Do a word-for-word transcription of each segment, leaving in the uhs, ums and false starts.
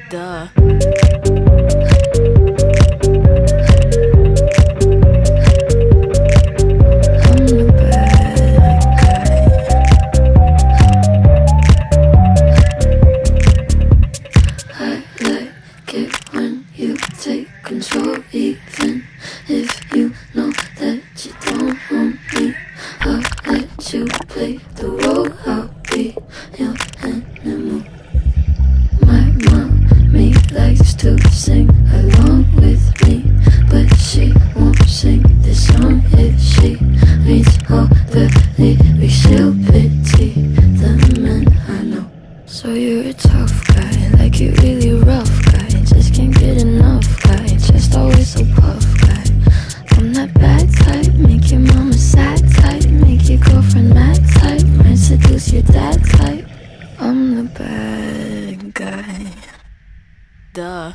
Duh. Control, even if you know that you don't want me. I'll let you play the role. I'll be your animal. My mommy likes to sing along with me, but she won't sing this song if she reads all the lyrics. She'll pity the men I know. So you're a tough guy, like you really rough guy. Just can't get enough guy. Just always so puff guy. I'm that bad type, make your mama sad type, make your girlfriend mad type, might seduce your dad type. I'm the bad guy. Duh.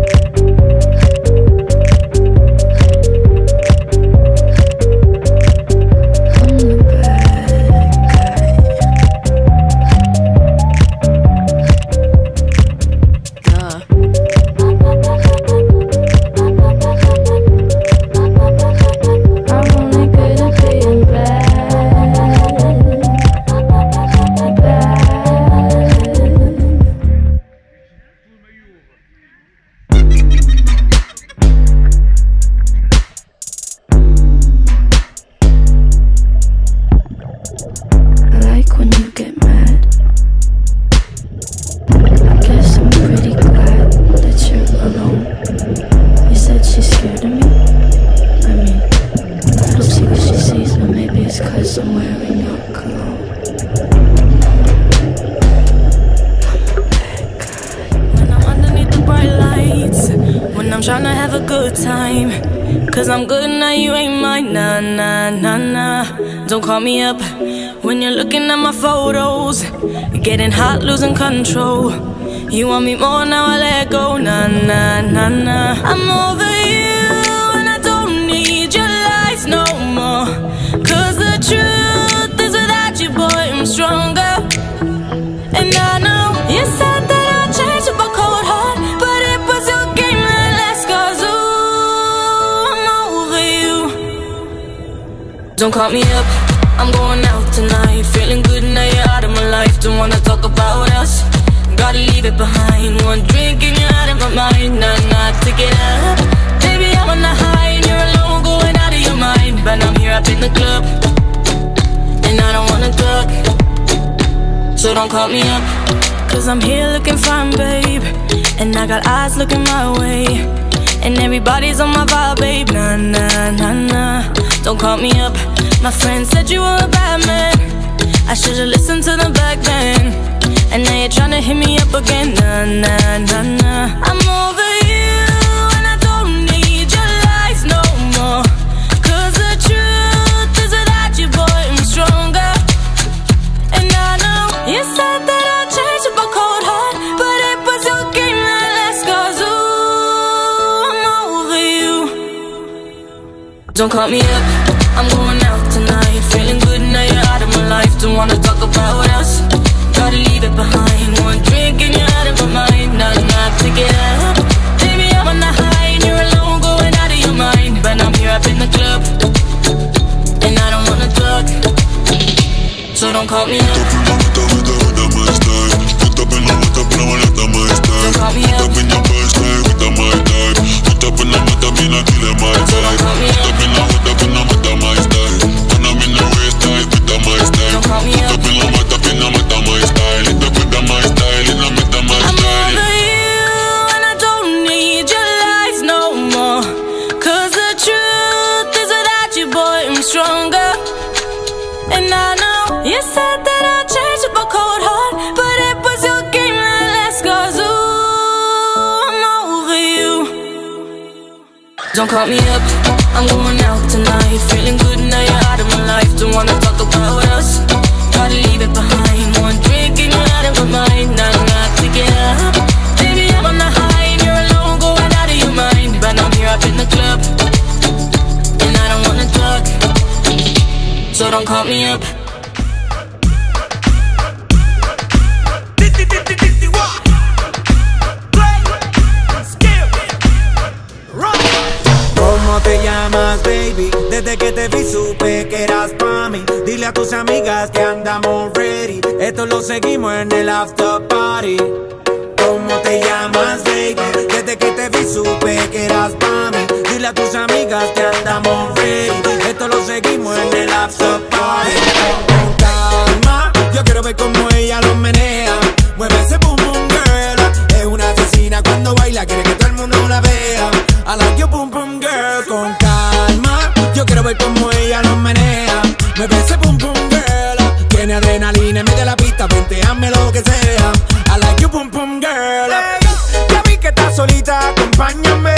I'm wearing your cologne. When I'm underneath the bright lights, when I'm tryna have a good time, cause I'm good now, you ain't mine. Nah, nah, nah, nah. Don't call me up when you're looking at my photos, getting hot, losing control. You want me more, now I let go. Nah, nah, nah, nah. I'm over you and I don't need your lies no more. Cause the truth is without you, boy, I'm stronger. And I know you said that I'd change with a cold heart, but it was your game that last. Cause ooh, I'm over you. Don't call me up, I'm going out tonight. Feeling good now you're out of my life. Don't wanna talk about us, gotta leave it behind. One drink and you're out of my mind. Nah, nah, take it up. Baby, I'm on the high and you're alone, going out of your mind. But I'm here up in the club and I don't wanna talk, so don't call me up. Cause I'm here looking fine, babe, and I got eyes looking my way, and everybody's on my vibe, babe. Nah, nah, nah, nah. Don't call me up. My friend said you were a bad man, I should've listened to the back then. And now you're tryna hit me up again. Nah, nah, nah, nah. I'm over you and I don't need your lies no more. Cause the truth is without you, boy, I'm stronger. And I know you said that I'd change with a cold heart, but it was your game that last. Cause ooh, I'm over you. Don't call me up, I'm going out tonight. Feeling good now you're out of my life. Don't wanna talk about us, gotta leave it behind. One drink and you're out of my mind. Nah, nah, pick it up. Baby, I'm on the high and you're alone, going out of your mind. But I'm here up in the club and I don't wanna talk, so don't call me up. Don't call me up. Don't call me up. Stronger. And I know you said that I'd change with a cold heart, but it was your game that last. Cause ooh, I'm over you. Don't call me up, I'm going out tonight. Feeling good now you're out of my life. Don't wanna talk about us, gotta leave it behind. One drink and you're out of my mind. Nah, nah, take it up. Baby, I'm on the high and you're alone, going out of your mind. But I'm here up in the club and I don't wanna talk, so don't call me up. Play. supe que eras pa' mí. Dile a tus amigas que andamos ready. Esto lo seguimos en el after party. ¿Cómo te llamas, baby? Desde que te vi supe que eras pa' mí. Dile a tus amigas que andamos ready. Esto lo seguimos en el after party. Con calma, yo quiero ver cómo ella lo menea. Mueve ese boom boom girl. Es una asesina cuando baila, quiere que todo el mundo la vea. I like your boom boom girl. Con calma, yo quiero ver cómo ella lo menea. Mueve ese boom boom girl. Tiene adrenalina en medio de la pista, venteame lo que sea. I like your boom boom girl. Hey, ya vi que estás solita, acompáñame.